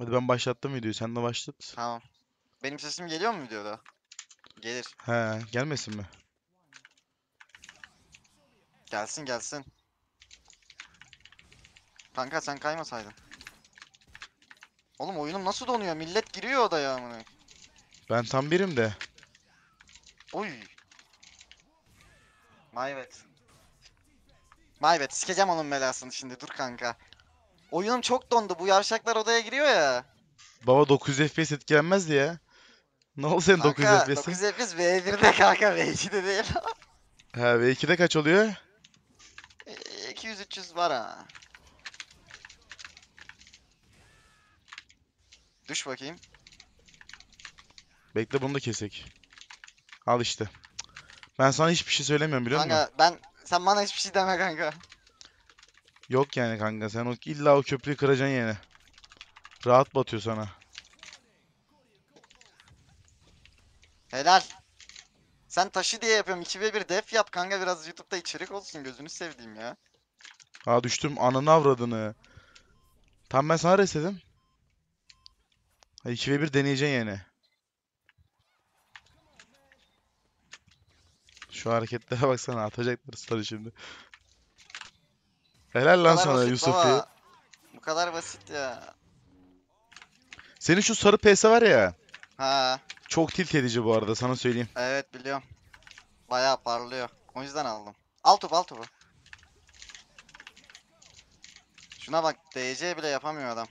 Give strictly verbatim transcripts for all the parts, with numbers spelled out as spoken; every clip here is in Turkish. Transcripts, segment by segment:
Hadi ben başlattım videoyu. Sen de başlat. Tamam. Benim sesim geliyor mu videoda? Gelir. He, gelmesin mi? Gelsin gelsin. Kanka sen kaymasaydın. Oğlum oyunum nasıl donuyor? Millet giriyor odaya amına. Ben tam birim de. Oy. Mayvet. Mayvet. Sikeceğim onun belasını şimdi. Dur kanka. Oyunum çok dondu. Bu yavşaklar odaya giriyor ya. Baba dokuz yüz F P S etkilenmezdi ya. Ne oldu senin dokuz yüz Kanka F P S'in? dokuz F P S V birde kanka V ikide değil. He, V iki'de kaç oluyor? iki yüz üç yüz var ha. Düş bakayım. Bekle bunu da kesek. Al işte. Ben sana hiçbir şey söylemiyorum biliyor musun? Kanka ben sen bana hiçbir şey deme kanka. Yok yani kanka, sen o, illa o köprüyü kıracaksın yine. Rahat batıyor sana. Helal. Sen taşı diye yapıyorum. iki ve bir def yap kanka, biraz YouTube'da içerik olsun, gözünü sevdiğim ya. Aa, düştüm ananı avradını. Tam ben sana resedim. iki ve bir deneyeceksin yani. Şu hareketlere baksana, atacaklar sarı şimdi. Helal Bu lan kadar sana basit Yusufi. baba. Bu kadar basit ya. Senin şu sarı P S var ya. Ha, Çok tilt edici bu arada, sana söyleyeyim. evet biliyorum. Bayağı parlıyor. O yüzden aldım. Al topu al topu. Şuna bak, D C bile yapamıyor adam.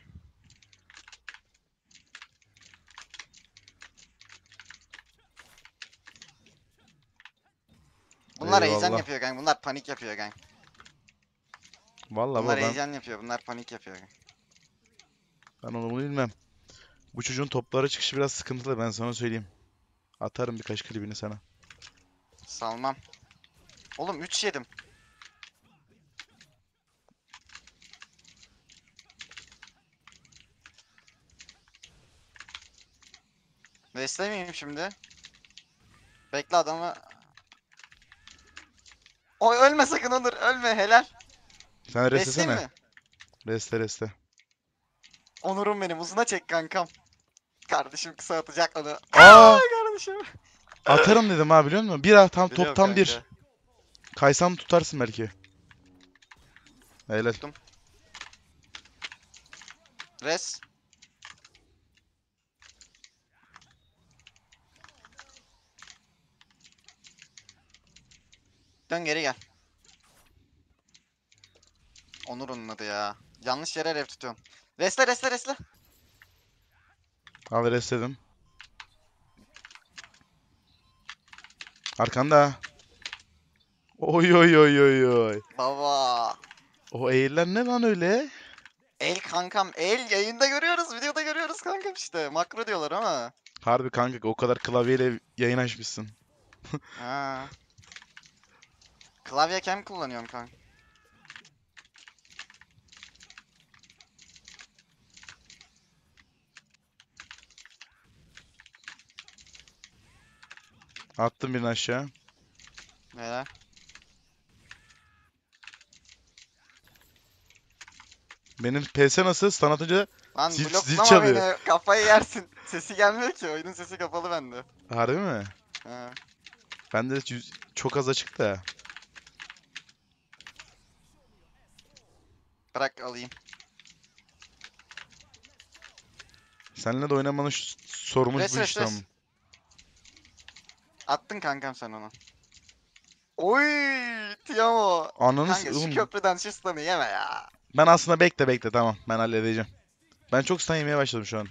Bunlar heyecan Eyvallah. yapıyor kanka. Bunlar panik yapıyor kanka. Vallahi Bunlar baba ben, heyecan yapıyor. Bunlar panik yapıyor kanka. ben onu bunu bilmem. Bu çocuğun toplara çıkışı biraz sıkıntılı, ben sana söyleyeyim. Atarım birkaç klibini sana. Salmam. Oğlum üç yedim. Beslemeyeyim şimdi. Bekle adamı. Oy ölme sakın Onur. Ölme, helal. Sen Besleyeyim restesene. mi? Reste reste. Onur'um benim, uzuna çek kankam. Kardeşim kısa atacak onu. Aa! Aa, kardeşim. Atarım dedim ha, biliyor musun? Bir ah, tam top Biliyorum tam bir. kanka. Kaysam tutarsın belki. Helal. Tuttum. Res. Dön geri gel. Onur onun adı ya. Yanlış yere ref tutuyorum. Resle resle resle. Al restledim. Arkanda. Oy oy oy oy oy. Baba. O eğiler ne lan öyle? El kankam el, yayında görüyoruz, videoda görüyoruz kankam işte. Makro diyorlar ama. Harbi kanka, o kadar klavyeyle yayın açmışsın. Ha. Klavye kem kullanıyorum kanka. Attım birini aşağı. Neler? Benim P S nasıl? Stun atınca Lan zil, zil bloklama çalıyor. beni, kafayı yersin. Sesi gelmiyor ki, oyunun sesi kapalı bende. Harbi mi? Ha. Bende de yüz- çok az açık da. Bırak alayım. Seninle de oynamanın şu- sorumuz Res bu res işte ama. res. Attın kankam sen onu. Oy, Tiamo. Ananı s- Kanka şu oğlum, köprüden şu stun'ı yeme ya. ben aslında bekle bekle, tamam, ben halledeceğim. Ben çok stun yemeye başladım şu an.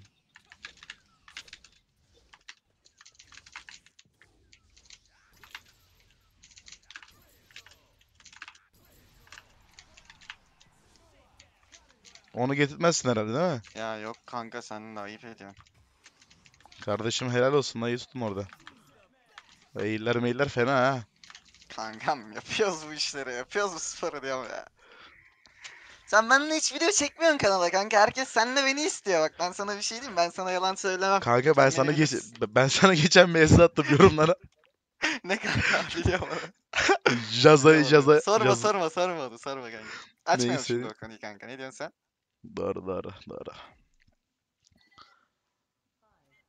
Onu getirtmezsin herhalde değil mi? Ya yok kanka, sen de ayıp ediyorsun. Kardeşim helal olsun, dayı tuttum orada. Eğiller meyiller fena ha. Kankam yapıyoruz bu işleri, yapıyoruz bu sporu diyorum ya. Sen benimle hiç video çekmiyorsun kanala kanka. Herkes seninle beni istiyor, bak ben sana bir şey diyeyim, ben sana yalan söylemem. Kanka ben Sen beni sana geç bilirsin. ben sana geçen mesaj attım yorumlara. Ne kanka, biliyorum onu. Jaza Biliyorum onu. jaza Sorma jaz sorma sorma onu, sorma kanka. Açmayalım neyse. şimdi o konuyu kanka, ne diyorsun sen? Doğru doğru doğru.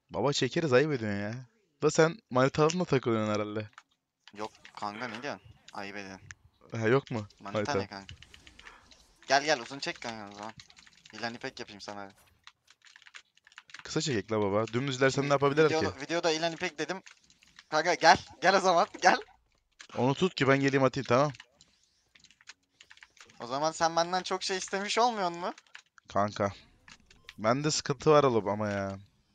Baba çekeriz, ayıp ediyorsun ya. Da sen manitalarınla takılıyorsun herhalde. Yok kanka, ne diyorsun? Ayıp ediyorsun. Ha, yok mu Manita manitan? ne kanka? Gel gel, uzun çek kanka o zaman. İlan ipek yapayım sana. hadi. Kısa çekek la baba. Dümdüz izlersen ne Şimdi yapabilirler ki? videoda, videoda ilan ipek dedim. Kanka gel. Gel o zaman. Gel. Onu tut ki ben geleyim atayım, tamam. O zaman sen benden çok şey istemiş olmuyor mu? Kanka. Bende sıkıntı var oğlum ama ya.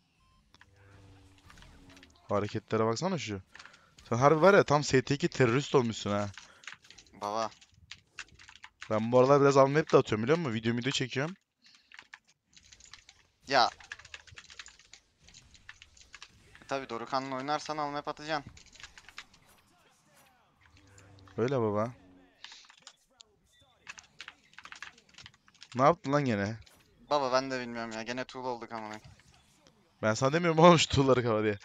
Hareketlere baksana şu. Sen harbi var ya, tam S T iki terörist olmuşsun ha. Baba. Ben bu aralar biraz almayıp da atıyorum, biliyor musun? Video video çekiyorum. Ya. Tabii Dorukhan'la oynarsan almayıp atacaksın. Öyle baba. Ne yaptın lan gene? Baba ben de bilmiyorum ya. Gene tool olduk amına. Ben sana demiyorum oğlum şu tuğları kava diye.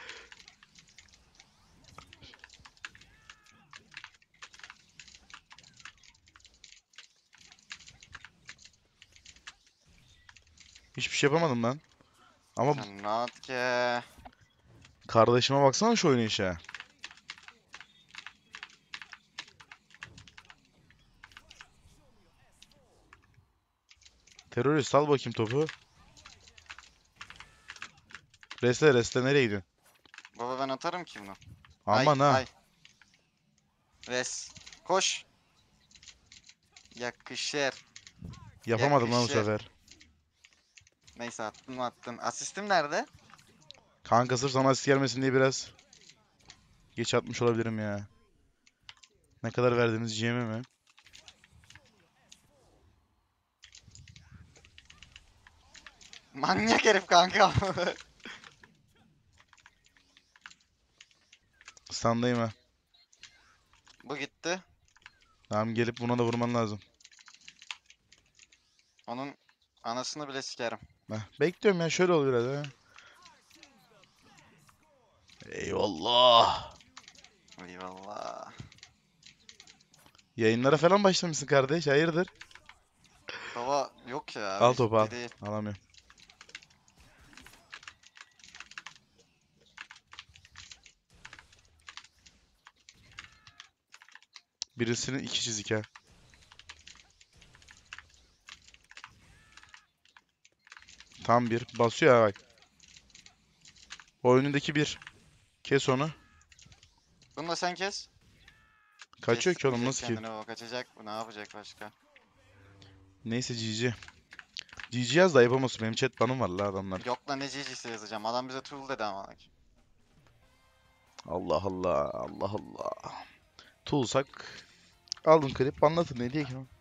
Hiçbir şey yapamadım lan. Ama bu- Sen rahat ke. kardeşime baksana şu oynayışa. Terörist, al bakayım topu. Resle resle, nereye gidiyorsun? Baba ben atarım ki bunu. Ay Aman ha. ay. Res. Koş. Yakışır. Yapamadım lan bu Yakışır. sefer. Neyse, attın mı attın. Asistim nerede? Kanka sırf sana asist gelmesin diye biraz geç atmış olabilirim ya. Ne kadar verdiniz G M'e mi? Manyak herif kanka. Standayım ha. Bu gitti. Tamam, gelip buna da vurman lazım. Onun anasını bile sikerim. Heh, bekliyorum ya, şöyle ol biraz ha. Eyvallah. Eyvallah. Yayınlara falan başlamışsın kardeş, hayırdır? Baba yok ya, Al öyle topu, al. ciddi değil. Alamıyorum. Birisinin iki çizik ha. Tam bir. Basıyor ha bak. O önündeki bir. Kes onu. Bunu da sen kes. Kaçıyor ki oğlum, Kestirmeyecek nasıl ki? kendine, baba kaçacak. Bu ne yapacak başka? Neyse, G G. G G yaz da yapamazsın. Benim chat banım var la adamlar. Yok lan, ne G G'si yazacağım. Adam bize tool dedi ama. Allah Allah. Allah Allah. Tulsak. Alın klip anlatın, ne diye ki?